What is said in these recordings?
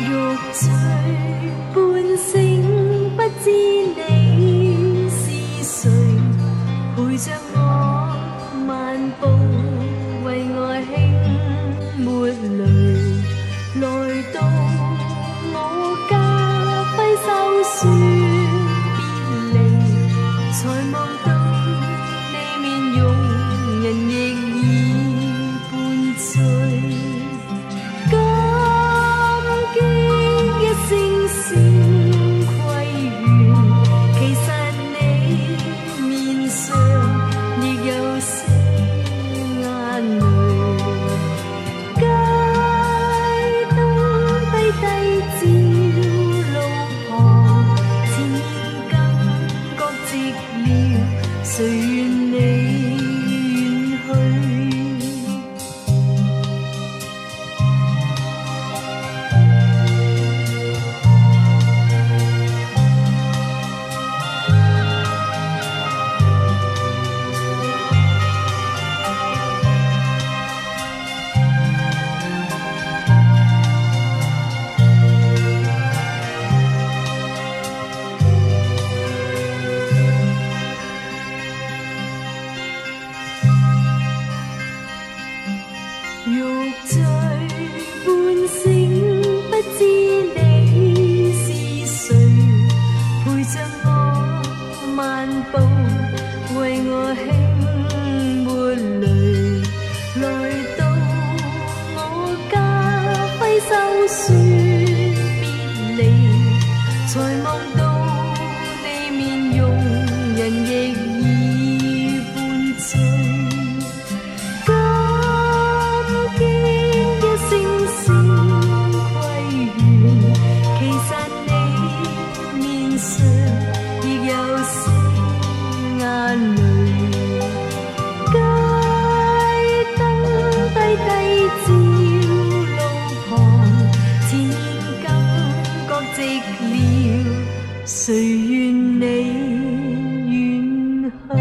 玉醉半醒，不知你是谁，陪着我漫步，为爱轻抹泪，来到我家挥手说别离，才望到你面容，人亦已半醉。感激一聲聲規勸，其實你面上亦有些眼淚。街燈低低照路旁，前面感覺寂寥，誰願你遠去？玉醉半醒，不知你是誰，陪着我漫步，為我輕抹淚，來到我家揮手說別離，才望到你面容，人亦已半醉。誰願你遠去？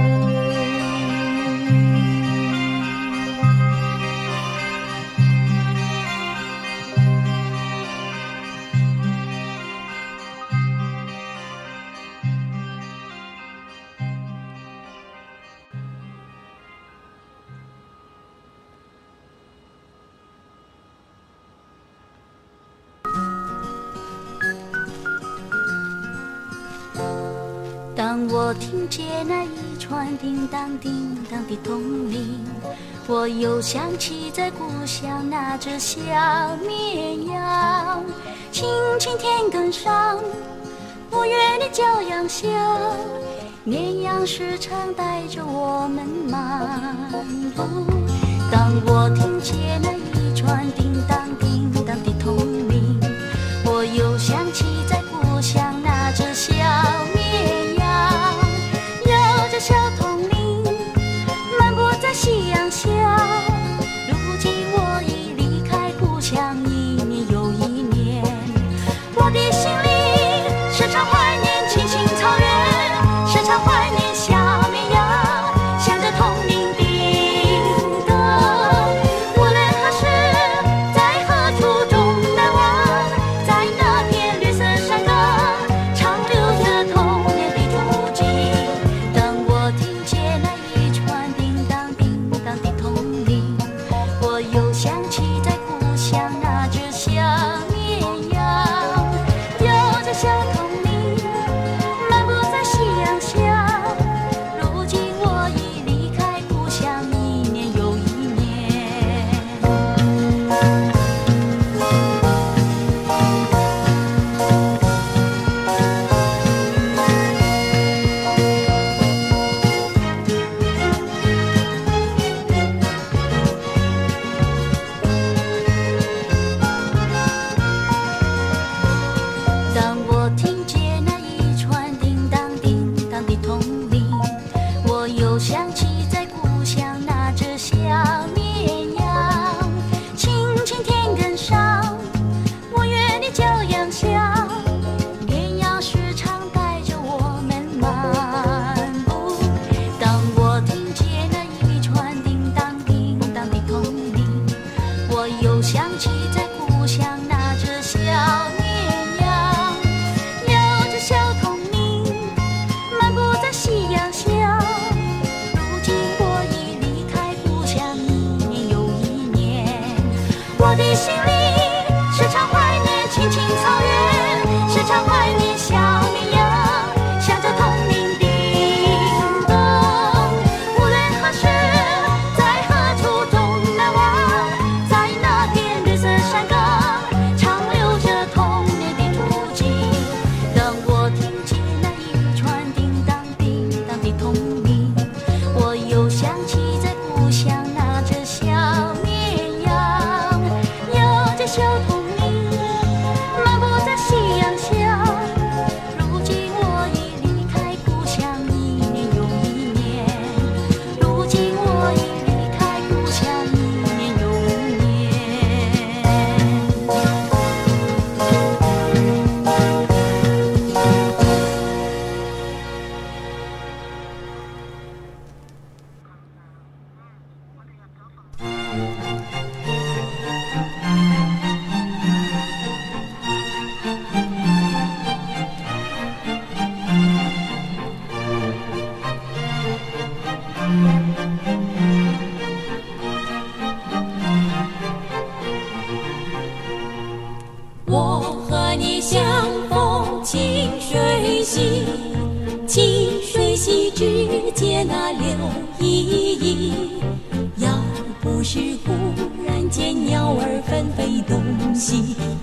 当我听见那一串叮当叮当的铜铃，我又想起在故乡那只小绵羊，青青田埂上，牧原的骄阳下，绵羊时常带着我们漫步。当我听见那一串叮当叮当的铜铃，我又想起在故乡那只小绵羊，摇着小铜铃，漫步在夕阳下。如今我已离开故乡一年又一年，我的心里时常怀念青青草原，时常怀念小绵羊，响着铜铃叮当。无论何时在何处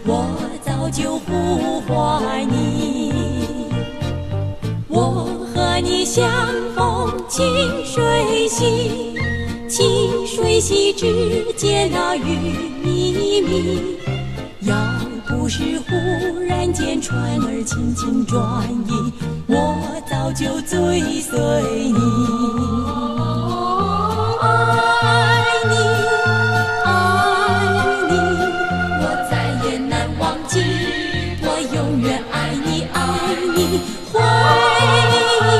我早就不怀你。我和你相逢清水溪，清水溪之间那雨密密。要不是忽然间船儿轻轻转移，我早就追随你。爱你，爱你，我再也难忘记，我永远爱你，爱你。回忆，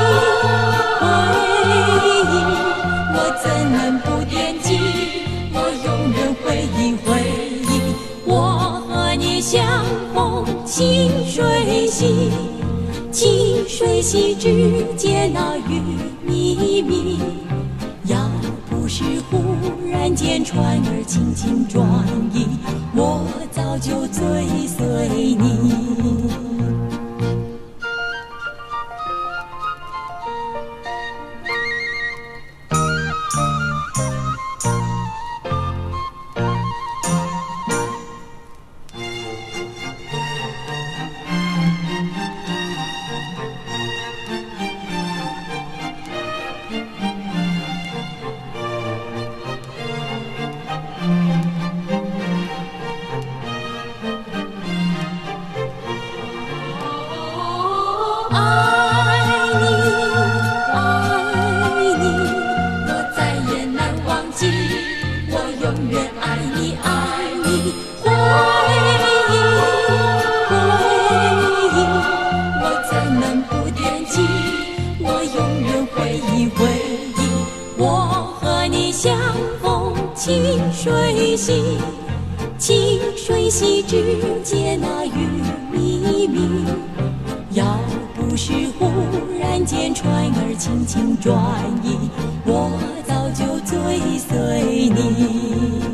回忆，我怎能不惦记？我永远回忆，回忆。我和你相逢清水溪，清水溪之间那雨密密。要不是忽然间船儿轻轻转移，我早就追随你。清水溪，清水溪之间那雨密密。要不是忽然间船儿轻轻转移，我早就追随你。